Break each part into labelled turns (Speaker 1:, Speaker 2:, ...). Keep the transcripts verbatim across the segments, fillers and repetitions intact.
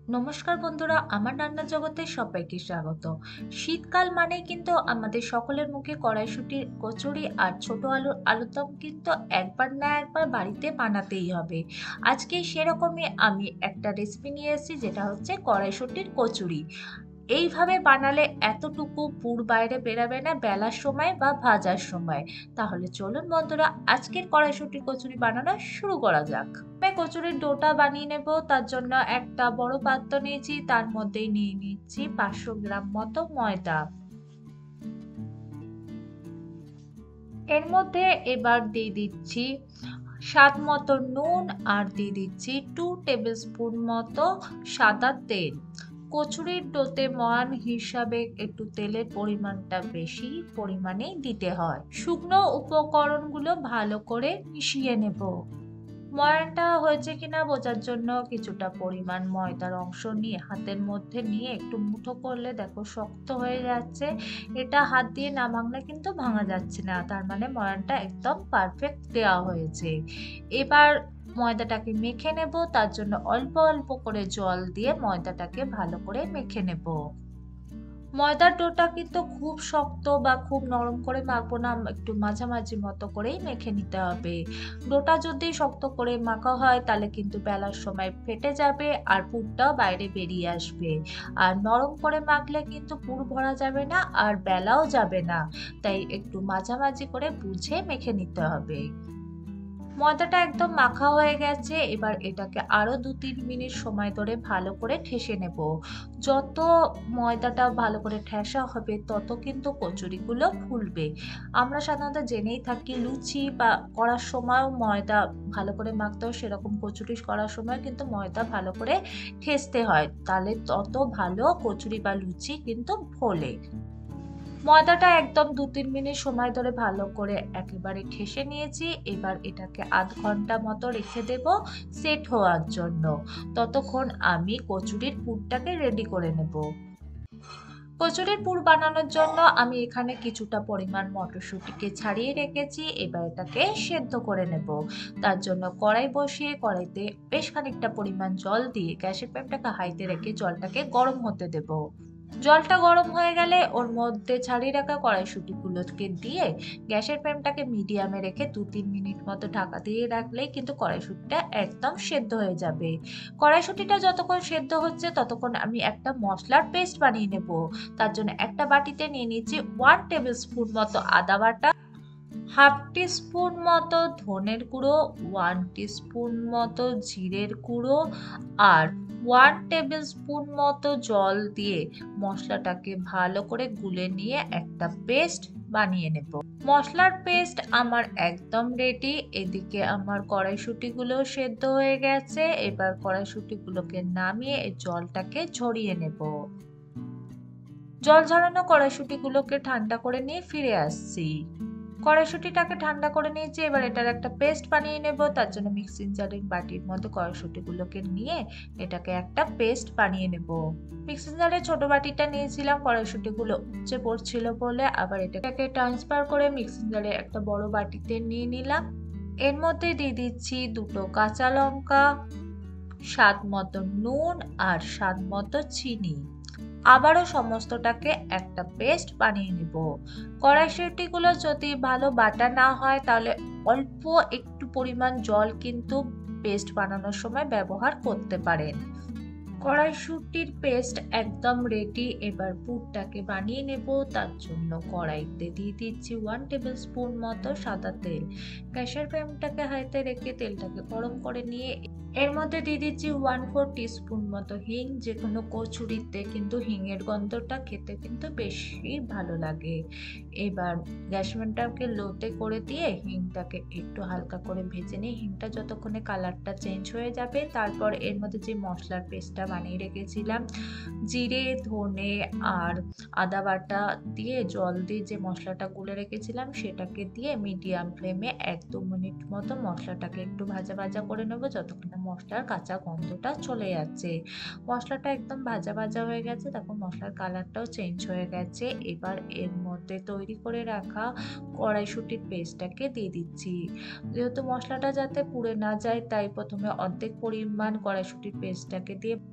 Speaker 1: নমস্কার বন্ধুরা, আমার রান্নার জগতে সবাইকে স্বাগত। শীতকাল মানেই কিন্তু আমাদের সকলের মুখে কড়াইশুঁটির কচুরি আর ছোট আলুর আলুরদম কিন্তু একবার না একবার বাড়িতে বানাতেই হবে। আজকে সেরকমই আমি একটা রেসিপি নিয়ে এসেছি, যেটা হচ্ছে কড়াইশুঁটির কচুরি। এইভাবে বানালে এতটুকু পুর বাইরে বেরাবে না বেলার সময় বা ভাজার সময়। তাহলে চলুন বন্ধুরা, আজকের কড়াইশুঁটির কচুরি বানানো শুরু করা যাক। আমি কচুরির ডোটা বানিয়ে নেব। তার জন্য একটা বড় পাত্র নিয়েছি, তার মধ্যেই নিয়ে নিচ্ছি পাঁচশো গ্রাম মতো ময়দা। এর মধ্যে এবার দিয়ে দিচ্ছি স্বাদ মতো নুন আর দিয়ে দিচ্ছি টু টেবিল স্পুন মতো সাদা তেল। কচুরির ডোতে ময়ান হিসাবে একটু তেলের পরিমাণটা বেশি পরিমাণেই দিতে হয়। শুকনো উপকরণগুলো ভালো করে মিশিয়ে নেব। ময়ানটা হয়েছে কিনা বোঝার জন্য কিছুটা পরিমাণ ময়দার অংশ নিয়ে হাতের মধ্যে নিয়ে একটু মুঠো করলে দেখো শক্ত হয়ে যাচ্ছে। এটা হাত দিয়ে না ভাঙলে কিন্তু ভাঙা যাচ্ছে না, তার মানে ময়ানটা একদম পারফেক্ট দেওয়া হয়েছে। এবার ময়দাটাকে মেখে নেব। তার জন্য অল্প অল্প করে জল দিয়ে ময়দাটাকে ভালো করে মেখে নেব। ময়দার ডোটা কিন্তু খুব শক্ত বা খুব নরম করে মাখবো না, একটু মাঝামাঝি মতো করেই মেখে নিতে হবে। ডোটা যদি শক্ত করে মাখা হয় তাহলে কিন্তু বেলার সময় ফেটে যাবে আর পুরটাও বাইরে বেরিয়ে আসবে। আর নরম করে মাখলে কিন্তু পুর ভরা যাবে না আর বেলাও যাবে না। তাই একটু মাঝামাঝি করে বুঝে মেখে নিতে হবে। ময়দাটা একদম মাখা হয়ে গেছে। এবার এটাকে আরো দু তিন মিনিট সময় ধরে ভালো করে ঠেসে নেব। যত ময়দাটা ভালো করে ঠেসা হবে তত কিন্তু কচুরিগুলো ফুলবে। আমরা সাধারণত জেনেই থাকি লুচি বা করার সময়ও ময়দা ভালো করে মাখতে হয়, সেরকম কচুরি করার সময় কিন্তু ময়দা ভালো করে ঠেসতে হয়, তাহলে তত ভালো কচুরি বা লুচি কিন্তু ফোলে। ময়দাটা একদম দু তিন মিনিট সময় ধরে ভালো করে একেবারে ঠেসে নিয়েছি। এবার এটাকে আধ ঘন্টা মতো রেখে দেব সেট হওয়ার জন্য। ততক্ষণ আমি কচুরির পুরটাকে রেডি করে নেব। কচুরির পুর বানানোর জন্য আমি এখানে কিছুটা পরিমাণ মটরশুঁটিকে ছাড়িয়ে রেখেছি। এবার এটাকে সেদ্ধ করে নেব। তার জন্য কড়াই বসিয়ে কড়াইতে বেশ খানিকটা পরিমাণ জল দিয়ে গ্যাসের ফ্লেমটাকে হাইতে রেখে জলটাকে গরম হতে দেব। জলটা গরম হয়ে গেলে ওর মধ্যে ছাড়িয়ে রাখা কড়াইশুঁটিগুলোকে দিয়ে গ্যাসের ফ্লেমটাকে মিডিয়ামে রেখে দু তিন মিনিট মতো ঢাকা দিয়ে রাখলেই কিন্তু কড়াইশুঁটিটা একদম সেদ্ধ হয়ে যাবে। কড়াইশুঁটিটা যতক্ষণ সেদ্ধ হচ্ছে ততক্ষণ আমি একটা মশলার পেস্ট বানিয়ে নেব। তার জন্য একটা বাটিতে নিয়ে নিচ্ছি ওয়ান টেবিল স্পুন মতো আদা বাটা, হাফ টি স্পুন মতো ধনের গুঁড়ো, ওয়ান টি স্পুন মতো জিরের গুঁড়ো আর ওয়ান টেবিল স্পুন মতো জল দিয়ে মশলাটাকে ভালো করে গুলে নিয়ে একটা পেস্ট বানিয়ে নেব। মশলার পেস্ট আমার একদম রেডি। এদিকে আমার কড়াইশুঁটিগুলো সেদ্ধ হয়ে গেছে। এবার কড়াইশুঁটিগুলোকে নামিয়ে এই জলটাকে ঝরিয়ে নেব। জল ঝরানো কড়াইশুঁটিগুলোকে ঠান্ডা করে নিয়ে ফিরে আসছি। কড়াইশুঁটিটাকে ঠান্ডা করে নিয়েছি। এবার এটার একটা পেস্ট বানিয়ে নেব। তার জন্য মিক্সিং জারের বাটির মধ্যে কড়াইশুঁটিগুলোকে নিয়ে এটাকে একটা পেস্ট বানিয়ে নেব। মিক্সিং জারের ছোট বাটিটা নিয়েছিলাম কড়াইশুঁটিগুলো উপচে পড়ছিল বলে, আবার এটাকে ট্রান্সফার করে মিক্সিং জারের একটা বড় বাটিতে নিয়ে নিলাম। এর মধ্যে দিয়ে দিচ্ছি দুটো কাঁচা লঙ্কা, স্বাদ মতো নুন আর স্বাদ মতো চিনি। আবারও সমস্তটাকে একটা পেস্ট বানিয়ে নেব। কড়াইশুঁটিগুলো যদি ভালো বাটা না হয় তাহলে অল্প একটু পরিমাণ জল কিন্তু পেস্ট বানানোর সময় ব্যবহার করতে পারেন। কড়াইশুঁটির পেস্ট একদম রেডি। এবার পুরটাকে বানিয়ে নেব। তার জন্য কড়াইতে দিয়ে দিচ্ছি ওয়ান টেবিল স্পুন মতো সাদা তেল। গ্যাসের ফ্লেমটাকে হাইতে রেখে তেলটাকে গরম করে নিয়ে এর মধ্যে দিয়ে দিচ্ছি ওয়ান ফোর টিস্পুন মতো হিং। যে কোনো কচুরিতে কিন্তু হিঙের গন্ধটা খেতে কিন্তু বেশি ভালো লাগে। এবার গ্যাস ফ্লেমটাকে লোতে করে দিয়ে হিংটাকে একটু হালকা করে ভেজে নিই। হিংটা যতক্ষণে কালারটা চেঞ্জ হয়ে যাবে তারপর এর মধ্যে যে মশলার পেস্টটা বানিয়ে রেখেছিলাম জিরে, ধনে আর আদা বাটা দিয়ে জল দিয়ে যে মশলাটা গুলে রেখেছিলাম সেটাকে দিয়ে মিডিয়াম ফ্লেমে এক দু মিনিট মতো মশলাটাকে একটু ভাজা ভাজা করে নেবো, যতক্ষণ মশলার কাঁচা গন্ধটা চলে যাচ্ছে। মশলাটা একদম ভাজা ভাজা হয়ে গেছে, তখন মশলার কালারটাও চেঞ্জ হয়ে গেছে। এবার এর মধ্যে তৈরি করে রাখা কড়াইশুঁটির পেস্টটাকে দিয়ে দিচ্ছি। যেহেতু মশলাটা যাতে পুড়ে না যায় তাই প্রথমে অর্ধেক পরিমাণ কড়াইশুঁটির পেস্টটাকে দিয়ে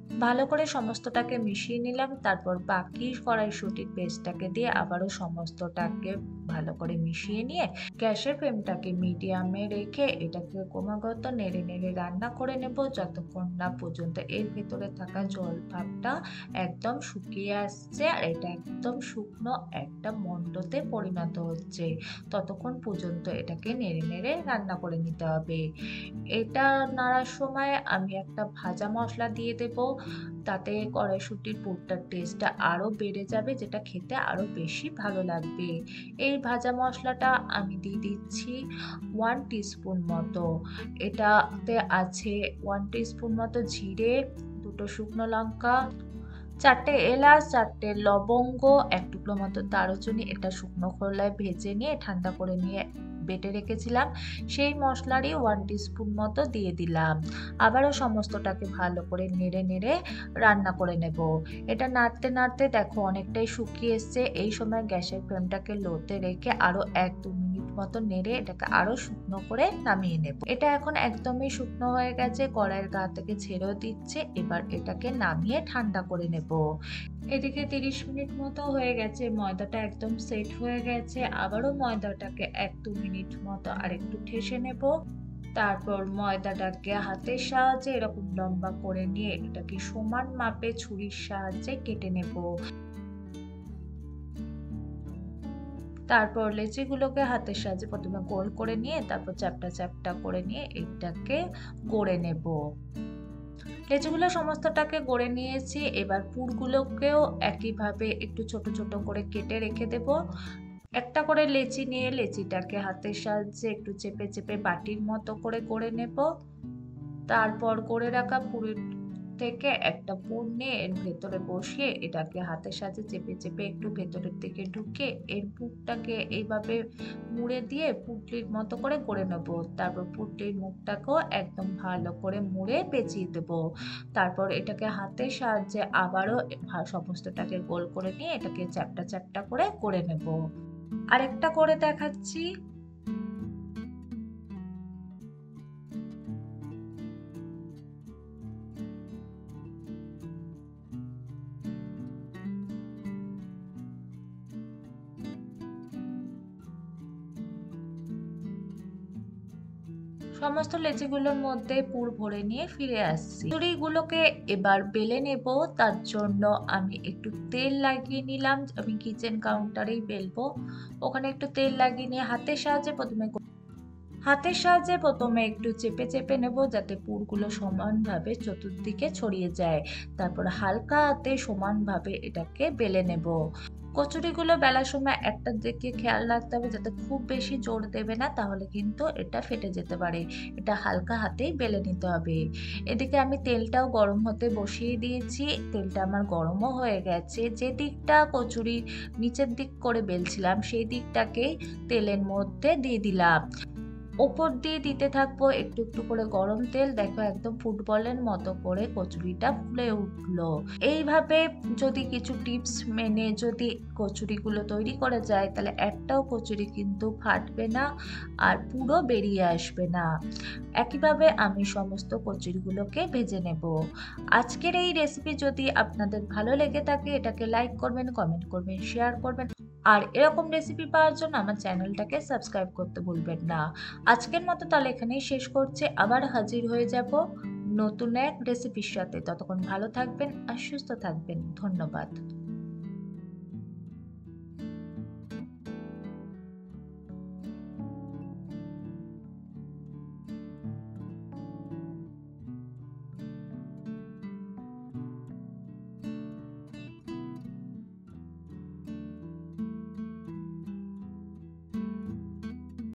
Speaker 1: ভালো করে সমস্তটাকে মিশিয়ে নিলাম। তারপর বাকি কড়াইশুঁটির পেস্টটাকে দিয়ে আবারও সমস্তটাকে ভালো করে মিশিয়ে নিয়ে গ্যাসের ফ্লেমটাকে মিডিয়ামে রেখে এটাকে ক্রমাগত নেড়ে নেড়ে রান্না করে নেব যতক্ষণ না পর্যন্ত এর ভেতরে থাকা জল ভাবটা একদম শুকিয়ে আসছে আর এটা একদম শুকনো একটা মণ্ডতে পরিণত হচ্ছে। ততক্ষণ পর্যন্ত এটাকে নেড়ে নেড়ে রান্না করে নিতে হবে। এটা নাড়ার সময় আমি একটা ভাজা মশলা দিয়ে দেব। তাতে কড়াইশুঁটির পুরটার টেস্টটা আরও বেড়ে যাবে, যেটা খেতে আরও বেশি ভালো লাগবে। এই ভাজা মশলাটা আমি দিয়ে দিচ্ছি ওয়ান টিস্পুন মতো। এটাতে আছে ওয়ান টিস্পুন মতো জিরে, দুটো শুকনো লঙ্কা, চারটে এলাচ, চারটে লবঙ্গ, এক টুকরো মতো দারুচিনি। এটা শুকনো খোলায় ভেজে নিয়ে ঠান্ডা করে নিয়ে বেটে রেখেছিলাম। সেই মশলারই ওয়ান টিস্পুন মতো দিয়ে দিলাম। আবারও সমস্তটাকে ভালো করে নেড়ে নেড়ে রান্না করে নেব। এটা নাড়তে নাড়তে দেখো অনেকটাই শুকিয়ে এসছে। এই সময় গ্যাসের ফ্লেমটাকে লোতে রেখে আরও এক দু মিনিট মতো নেড়ে এটাকে আরও শুকনো করে নামিয়ে নেব। এটা এখন একদমই শুকনো হয়ে গেছে, কড়াইয়ের গা থেকে ছেড়েও দিচ্ছে। এবার এটাকে নামিয়ে ঠান্ডা করে নেব। এদিকে তিরিশ মিনিট মতো হয়ে গেছে, ময়দাটা একদম সেট হয়ে গেছে। আবারও ময়দাটাকে এক দু মিনিট মতো আরেকটু ঠেসে নেব। তারপর ময়দাটাকে হাতের সাহায্যে এরকম লম্বা করে নিয়ে এটাকে সমান মাপে ছুরির সাহায্যে কেটে নেব। তারপর লেচিগুলোকে হাতের সাহায্যে প্রথমে গোল করে নিয়ে তারপর চ্যাপ্টা চ্যাপ্টা করে নিয়ে এটাকে গড়ে নেব। লেচিগুলো সমস্তটাকে গড়ে নিয়েছি। এবার পুরগুলোকেও একইভাবে একটু ছোট ছোট করে কেটে রেখে দেব। একটা করে লেচি নিয়ে লেচিটাকে হাতের সাহায্যে একটু চেপে চেপে বাটির মতো করে গড়ে নেব। তারপর গড়ে রাখা পুরের থেকে একটা পুর নিয়ে এর ভেতরে বসিয়ে এটাকে হাতের সাহায্যে চেপে চেপে একটু ভেতরের দিকে ঢুকে এর পুরটাকে এইভাবে মুড়ে দিয়ে পুটলির মতো করে গড়ে নেব। তারপর পুটলির মুখটাকেও একদম ভালো করে মুড়ে পেঁচিয়ে দেব। তারপর এটাকে হাতের সাহায্যে আবারও সমস্তটাকে গোল করে নিয়ে এটাকে চ্যাপ্টা চ্যাপ্টা করে করে নেব। আরেকটা করে দেখাচ্ছি। সমস্ত লেচিগুলোর মধ্যে পুর ভরে নিয়ে ফিরে আসছি। কচুরিগুলোকে এবার বেলে নেব। তার জন্য আমি একটু তেল লাগিয়ে নিলাম। আমি কিচেন কাউন্টারেই বেলবো। ওখানে একটু তেল লাগিয়ে নিয়ে হাতের সাহায্যে প্রথমে হাতের সাহায্যে প্রথমে একটু চেপে চেপে নেব যাতে পুরগুলো সমানভাবে চতুর্দিকে ছড়িয়ে যায়। তারপর হালকা হাতে সমানভাবে এটাকে বেলে নেব। কচুরিগুলো বেলার সময় একটা দিকে খেয়াল রাখতে হবে যাতে খুব বেশি জোর দেবে না, তাহলে কিন্তু এটা ফেটে যেতে পারে। এটা হালকা হাতেই বেলে নিতে হবে। এদিকে আমি তেলটাও গরম হতে বসিয়ে দিয়েছি। তেলটা আমার গরমও হয়ে গেছে। যে দিকটা কচুরি নিচের দিক করে বেলছিলাম সেই দিকটাকেই তেলের মধ্যে দিয়ে দিলাম। ওপর দিয়ে দিতে থাকবো একটু একটু করে গরম তেল। দেখো একদম ফুটবলের মতো করে কচুরিটা ফুলে উঠলো। এইভাবে যদি কিছু টিপস মেনে যদি কচুরিগুলো তৈরি করা যায় তাহলে একটাও কচুরি কিন্তু ফাটবে না আর পুরো বেরিয়ে আসবে না। একইভাবে আমি সমস্ত কচুরিগুলোকে ভেজে নেব। আজকের এই রেসিপি যদি আপনাদের ভালো লেগে থাকে এটাকে লাইক করবেন, কমেন্ট করবেন, শেয়ার করবেন আর এরকম রেসিপি পাওয়ার জন্য আমার চ্যানেলটাকে সাবস্ক্রাইব করতে ভুলবেন না। আজকের মতো তাহলে এখানেই শেষ করছি। আবার হাজির হয়ে যাব নতুন এক রেসিপির সাথে। ততক্ষণ ভালো থাকবেন আর সুস্থ থাকবেন। ধন্যবাদ।